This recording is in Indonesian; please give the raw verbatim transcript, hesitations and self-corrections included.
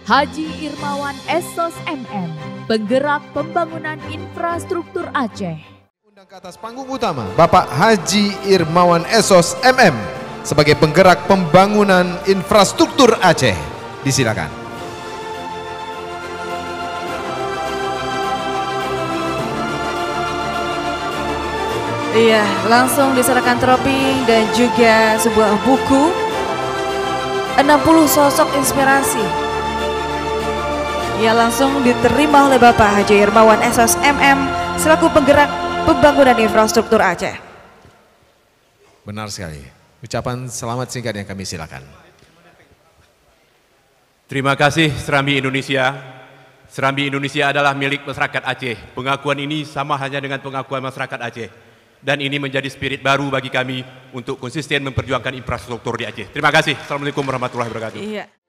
Haji Irmawan Esos M M, penggerak pembangunan infrastruktur Aceh. Undang ke atas panggung utama Bapak Haji Irmawan Esos M M sebagai penggerak pembangunan infrastruktur Aceh. Disilakan. Iya, langsung diserahkan tropi dan juga sebuah buku enam puluh sosok inspirasi. Ya, langsung diterima oleh Bapak Haji Irmawan Esos M M selaku penggerak pembangunan infrastruktur Aceh. Benar sekali. Ucapan selamat singkat yang kami silakan. Terima kasih Serambi Indonesia. Serambi Indonesia adalah milik masyarakat Aceh. Pengakuan ini sama hanya dengan pengakuan masyarakat Aceh. Dan ini menjadi spirit baru bagi kami untuk konsisten memperjuangkan infrastruktur di Aceh. Terima kasih. Assalamualaikum warahmatullahi wabarakatuh. Iya.